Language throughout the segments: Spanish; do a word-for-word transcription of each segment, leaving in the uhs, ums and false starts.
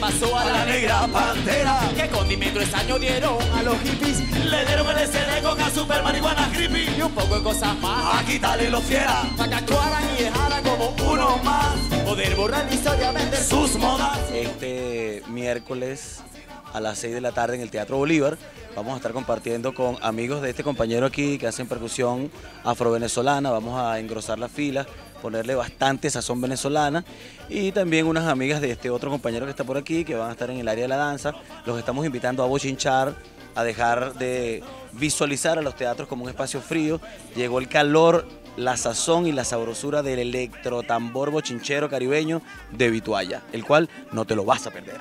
pasó a la negra pantera? ¿Qué condimento extraño dieron a los hippies? Le dieron el S D con a super marihuana creepy y un poco de cosas más a quitarle los fieras, para que actuaran y dejaran como uno más, poder borrar la historia, vender sus modas. Este miércoles a las seis de la tarde en el Teatro Bolívar vamos a estar compartiendo con amigos de este compañero aquí que hacen percusión afro-venezolana. Vamos a engrosar la fila, ponerle bastante sazón venezolana, y también unas amigas de este otro compañero que está por aquí que van a estar en el área de la danza. Los estamos invitando a bochinchar, a dejar de visualizar a los teatros como un espacio frío. Llegó el calor, la sazón y la sabrosura del electrotambor bochinchero caribeño de Vitualla, el cual no te lo vas a perder.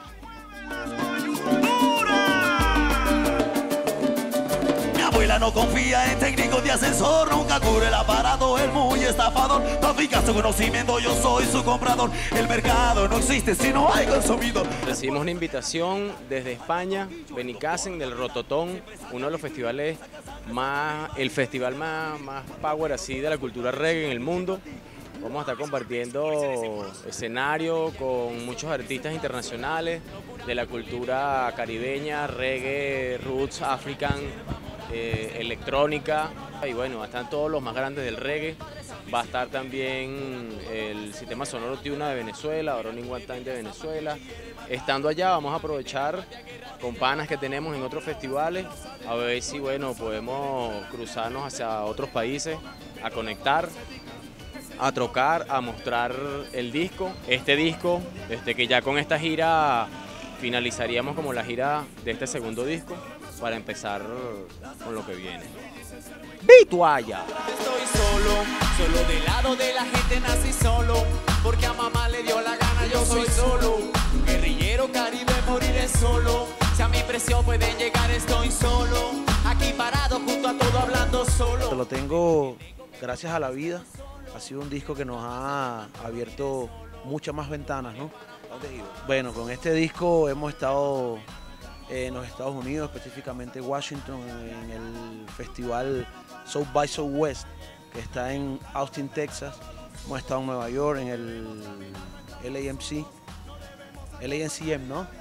Mi abuela no confía en técnicos de ascensor, nunca cubre el aparato, es muy estafador. Trafica su conocimiento, yo soy su comprador. El mercado no existe si no hay consumidor. Recibimos una invitación desde España, Benicàssim, del Rototón, uno de los festivales más, el festival más, más power así de la cultura reggae en el mundo. Vamos a estar compartiendo escenario con muchos artistas internacionales de la cultura caribeña, reggae, roots, african, eh, electrónica, y bueno, están todos los más grandes del reggae. Va a estar también el Sistema Sonoro Tiuna de Venezuela, Running One Time de Venezuela. Estando allá vamos a aprovechar con panas que tenemos en otros festivales, a ver si bueno, podemos cruzarnos hacia otros países, a conectar, a trocar, a mostrar el disco. Este disco, este, que ya con esta gira finalizaríamos como la gira de este segundo disco para empezar con lo que viene. Vitualla. Estoy solo, solo del lado de la gente nací solo, porque a mamá le dio la gana, yo soy solo. Guerrillero caribe, moriré solo. Si a mi presión pueden llegar, estoy solo. Aquí parado junto a todo hablando solo. Lo tengo gracias a la vida. Ha sido un disco que nos ha abierto muchas más ventanas, ¿no? Bueno, con este disco hemos estado en los Estados Unidos, específicamente Washington, en el festival South by Southwest, que está en Austin, Texas. Hemos estado en Nueva York, en el L A M C, L A M C M, ¿no?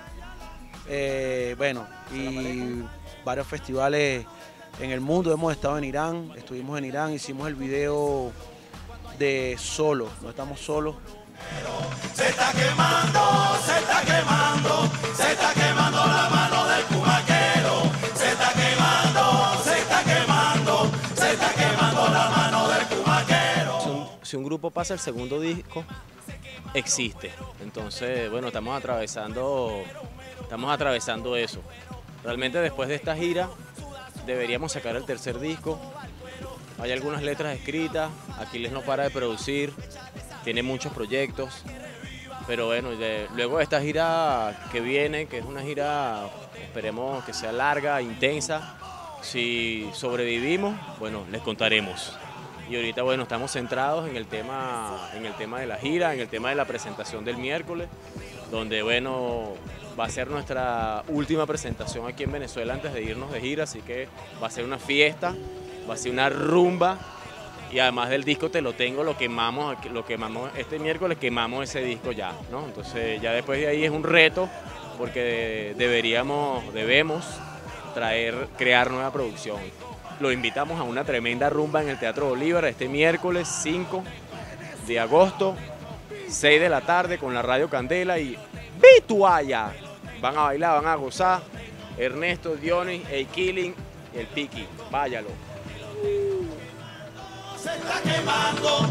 Eh, bueno, y varios festivales en el mundo. Hemos estado en Irán, estuvimos en Irán, hicimos el video de Solo, no estamos solos. Se está quemando, se está quemando, se está quemando la mano del cumaquero. Se está quemando, se está quemando, se está quemando la mano del cumaquero. Si un, si un grupo pasa el segundo disco, existe. Entonces, bueno, estamos atravesando, estamos atravesando eso. Realmente después de esta gira deberíamos sacar el tercer disco. Hay algunas letras escritas, Aquiles no para de producir, tiene muchos proyectos, pero bueno, de, luego de esta gira que viene, que es una gira, esperemos que sea larga, intensa, si sobrevivimos, bueno, les contaremos. Y ahorita, bueno, estamos centrados en el tema, en el tema de la gira, en el tema de la presentación del miércoles, donde, bueno, va a ser nuestra última presentación aquí en Venezuela antes de irnos de gira, así que va a ser una fiesta, va a ser una rumba. Y además del disco Te lo tengo, lo quemamos, lo quemamos este miércoles, quemamos ese disco ya, ¿no? Entonces ya después de ahí es un reto, porque deberíamos, debemos traer, crear nueva producción. Lo invitamos a una tremenda rumba en el Teatro Bolívar este miércoles cinco de agosto, seis de la tarde, con la Radio Candela y Vitualla. Van a bailar, van a gozar. Ernesto, Dionis, el Killing y el Piki. Váyalo. Se está quemando,